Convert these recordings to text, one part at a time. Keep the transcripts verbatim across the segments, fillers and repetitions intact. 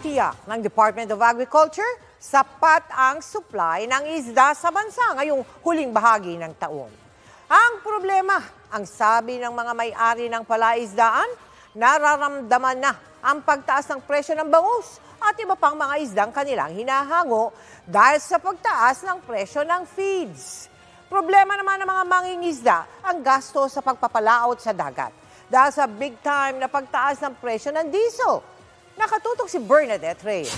Tinitiyak ng Department of Agriculture, sapat ang supply ng isda sa bansa ngayong huling bahagi ng taon. Ang problema, ang sabi ng mga may-ari ng palaisdaan, nararamdaman na ang pagtaas ng presyo ng bangus at iba pang mga isdang kanilang hinahango dahil sa pagtaas ng presyo ng feeds. Problema naman ng mga mangingisda ang gasto sa pagpapalaot sa dagat dahil sa big time na pagtaas ng presyo ng diesel. Nakatutok si Bernadette Reyes.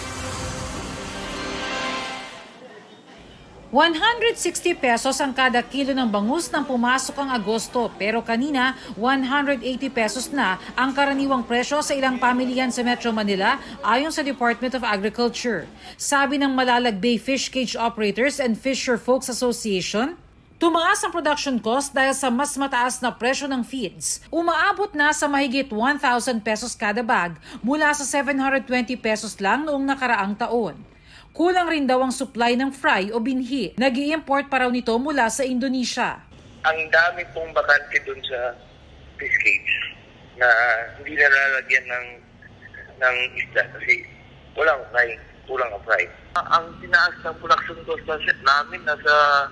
one hundred sixty pesos ang kada kilo ng bangus nang pumasok ang Agosto, pero kanina one hundred eighty pesos na ang karaniwang presyo sa ilang pamilihan sa Metro Manila ayon sa Department of Agriculture. Sabi ng Malalag Bay Fish Cage Operators and Fisher Folks Association, tumaas ang production cost dahil sa mas mataas na presyo ng feeds. Umaabot na sa mahigit one thousand pesos kada bag mula sa seven hundred twenty pesos lang noong nakaraang taon. Kulang rin daw ang supply ng fry o binhi. Nag-i-import pa raw nito mula sa Indonesia. Ang dami pong bakante dun sa fish cage na hindi nalalagyan ng, ng isda kasi walang fry, kulang ang fry. Ang tinaas ng production cost namin nasa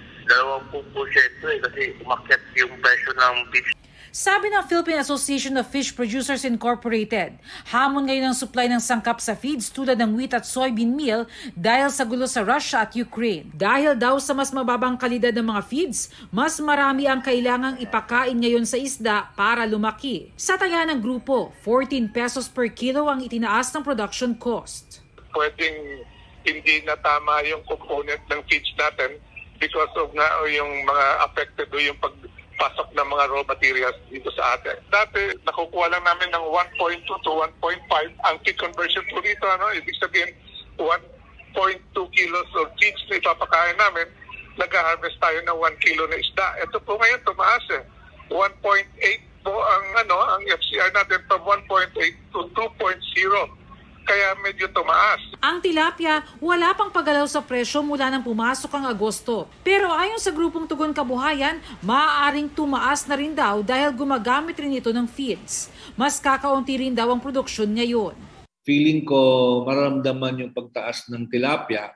twenty percent eh, kasi umakyat yung presyo ng fish. Sabi ng Philippine Association of Fish Producers Incorporated, hamon ngayon ang supply ng sangkap sa feeds tulad ng wheat at soybean meal dahil sa gulo sa Russia at Ukraine. Dahil daw sa mas mababang kalidad ng mga feeds, mas marami ang kailangang ipakain ngayon sa isda para lumaki. Sa taya ng grupo, fourteen pesos per kilo ang itinaas ng production cost. Pwedeng hindi na tama yung component ng feeds natin because of nga yung mga affected o yung pag pasok ng mga raw materials dito sa atin. Dati, nakukuha lang namin ng one point two to one point five. Ang feed conversion po dito, ano, ibig sabihin, one point two kilos of feeds na ipapakain namin, nag-harvest tayo ng one kilo na isda. Ito po ngayon, tumaas eh. one point eight po ang, ano, ang F C R natin from one point eight to two point zero. Kaya medyo tumaas. Ang tilapia, wala pang paggalaw sa presyo mula nang pumasok ang Agosto. Pero ayon sa grupong Tugon Kabuhayan, maaaring tumaas na rin daw dahil gumagamit rin ito ng feeds. Mas kakaunti rin daw ang produksyon ngayon. Feeling ko mararamdaman yung pagtaas ng tilapia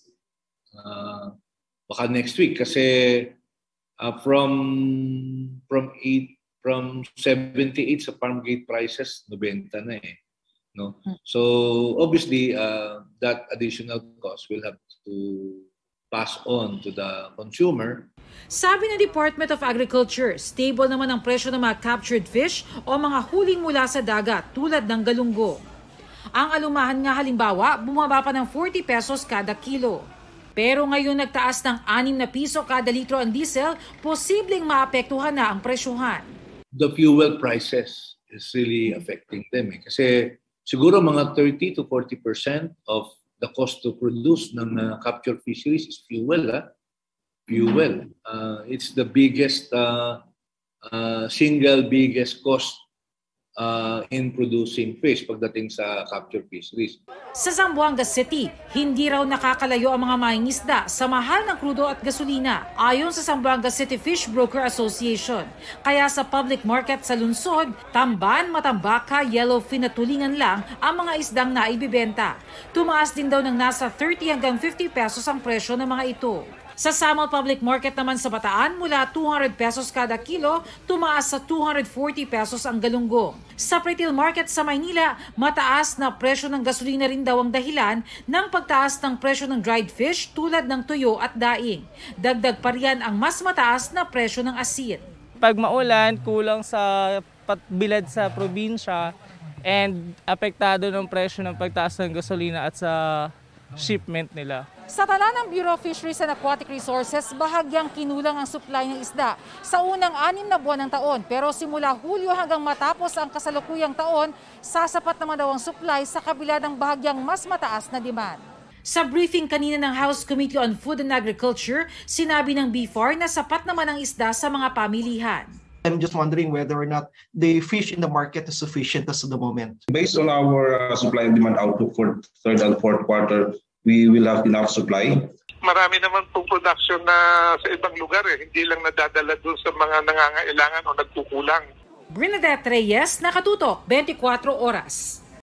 uh, baka next week kasi uh, from from eight from seventy-eight sa farm gate prices, ninety na eh. No? So obviously uh, that additional cost will have to pass on to the consumer. Sabi ng Department of Agriculture, stable naman ang presyo ng mga captured fish o mga huling mula sa dagat tulad ng galunggong. Ang alumahan nga halimbawa, bumaba pa ng forty pesos kada kilo. Pero ngayon nagtaas ng anim na piso kada litro ang diesel, posibleng maapektuhan na ang presyuhan. The fuel prices is really affecting them eh. Kasi siguro mga thirty to forty percent of the cost to produce ng uh, capture fisheries is fuel. Ah. Fuel. Uh, it's the biggest, uh, uh, single biggest cost uh, in producing fish pagdating sa capture fisheries. Sa Zamboanga City, hindi raw nakakalayo ang mga mangingisda sa mahal ng krudo at gasolina ayon sa Zamboanga City Fish Broker Association. Kaya sa public market sa lungsod, tamban, matambaka, yellowfin at tulingan lang ang mga isdang naibibenta. Tumaas din daw ng nasa thirty hanggang fifty pesos ang presyo ng mga ito. Sa Samal Public Market naman sa Bataan, mula two hundred pesos kada kilo, tumaas sa two hundred forty pesos ang galunggong. Sa Retail Market sa Maynila, mataas na presyo ng gasolina rin daw ang dahilan ng pagtaas ng presyo ng dried fish tulad ng tuyo at daing. Dagdag pa riyan ang mas mataas na presyo ng asin. Pag maulan, kulang sa patbilad sa probinsya and apektado ng presyo ng pagtaas ng gasolina at sa shipment nila. Sa tala ng Bureau of Fisheries and Aquatic Resources, bahagyang kinulang ang supply ng isda sa unang anim na buwan ng taon. Pero simula Hulyo hanggang matapos ang kasalukuyang taon, sasapat naman daw ang supply sa kabila ng bahagyang mas mataas na demand. Sa briefing kanina ng House Committee on Food and Agriculture, sinabi ng B F A R na sapat naman ang isda sa mga pamilihan. I'm just wondering whether or not the fish in the market is sufficient as of the moment. Based on our uh, supply and demand outlook for third and fourth quarter, we will have enough supply. Marami naman pong production na sa ibang lugar eh, hindi lang nadadala doon sa mga nangangailangan o nagkukulang. Bernadette Reyes, Nakatutok, twenty-four oras.